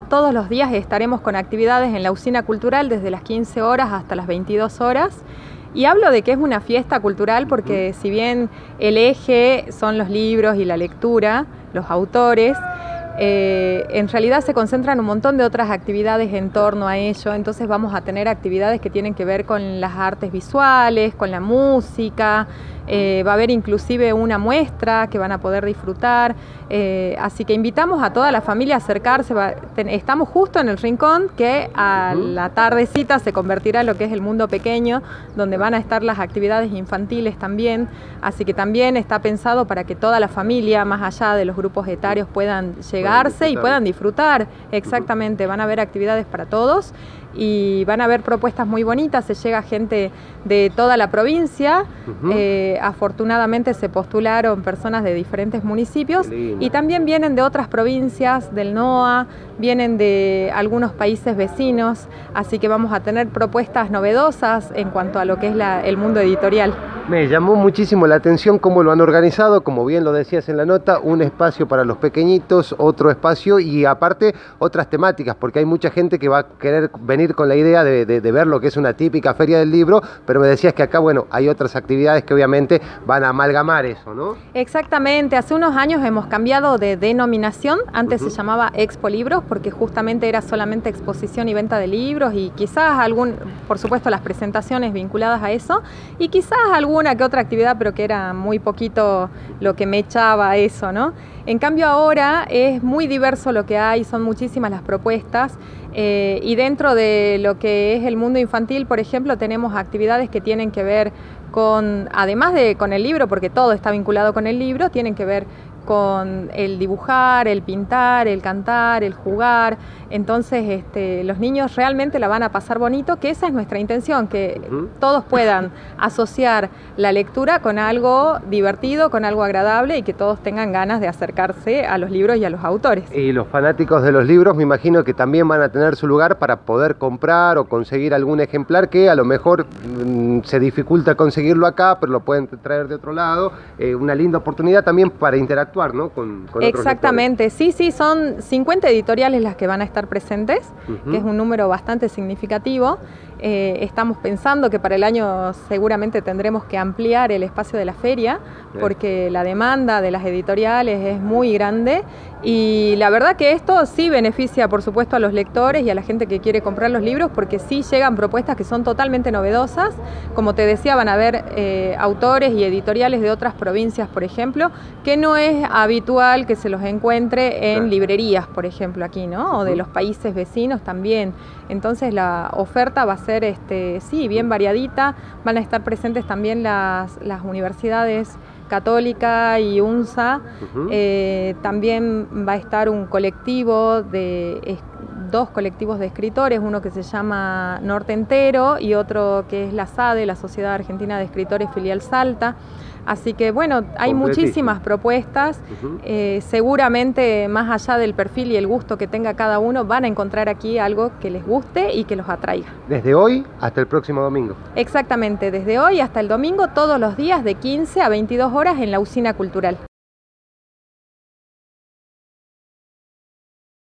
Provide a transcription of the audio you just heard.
todos los días estaremos con actividades en la Usina Cultural desde las 15 horas hasta las 22 horas. Y hablo de que es una fiesta cultural porque si bien el eje son los libros y la lectura, los autores, en realidad se concentran un montón de otras actividades en torno a ello. Entonces vamos a tener actividades que tienen que ver con las artes visuales, con la música, va a haber inclusive una muestra que van a poder disfrutar, así que invitamos a toda la familia a acercarse. Estamos justo en el rincón que a la tardecita se convertirá en lo que es el mundo pequeño, donde van a estar las actividades infantiles también, así que también está pensado para que toda la familia, más allá de los grupos etarios, puedan llegarse y puedan disfrutar. Exactamente, van a haber actividades para todos y van a haber propuestas muy bonitas. Se llega gente de toda la provincia, afortunadamente se postularon personas de diferentes municipios y también vienen de otras provincias del NOA, vienen de algunos países vecinos, así que vamos a tener propuestas novedosas en cuanto a lo que es el mundo editorial. Me llamó muchísimo la atención cómo lo han organizado, como bien lo decías en la nota, un espacio para los pequeñitos, otro espacio y aparte otras temáticas, porque hay mucha gente que va a querer venir con la idea de ver lo que es una típica feria del libro, pero me decías que acá, bueno, hay otras actividades que obviamente van a amalgamar eso, ¿no? Exactamente, hace unos años hemos cambiado de denominación, antes se llamaba Expo Libros, porque justamente era solamente exposición y venta de libros y quizás por supuesto las presentaciones vinculadas a eso, y quizás alguna que otra actividad, pero que era muy poquito lo que me echaba a eso, ¿no? En cambio ahora es muy diverso lo que hay, son muchísimas las propuestas y dentro de lo que es el mundo infantil, por ejemplo, tenemos actividades que tienen que ver con, además de con el libro, porque todo está vinculado con el libro, tienen que ver con el dibujar, el pintar, el cantar, el jugar. Entonces los niños realmente la van a pasar bonito, que esa es nuestra intención, que todos puedan asociar la lectura con algo divertido, con algo agradable y que todos tengan ganas de acercarse a los libros y a los autores. Y los fanáticos de los libros me imagino que también van a tener su lugar para poder comprar o conseguir algún ejemplar que a lo mejor se dificulta conseguirlo acá, pero lo pueden traer de otro lado. Una linda oportunidad también para interactuar, ¿no? con Exactamente, otros lectores. Sí, son 50 editoriales las que van a estar presentes, que es un número bastante significativo. Estamos pensando que para el año seguramente tendremos que ampliar el espacio de la feria, porque la demanda de las editoriales es muy grande y la verdad que esto sí beneficia por supuesto a los lectores y a la gente que quiere comprar los libros, porque sí llegan propuestas que son totalmente novedosas. Como te decía, van a haber autores y editoriales de otras provincias, por ejemplo, que no es habitual que se los encuentre en librerías, por ejemplo, aquí, ¿no? O de los países vecinos también. Entonces la oferta va a ser sí, bien variadita. Van a estar presentes también las universidades Católica y UNSA. También va a estar un colectivo dos colectivos de escritores, uno que se llama Norte Entero y otro que es la SADE, la Sociedad Argentina de Escritores Filial Salta. Así que bueno, hay muchísimas propuestas, seguramente más allá del perfil y el gusto que tenga cada uno, van a encontrar aquí algo que les guste y que los atraiga. Desde hoy hasta el próximo domingo. Exactamente, desde hoy hasta el domingo, todos los días de 15 a 22 horas en la Usina Cultural.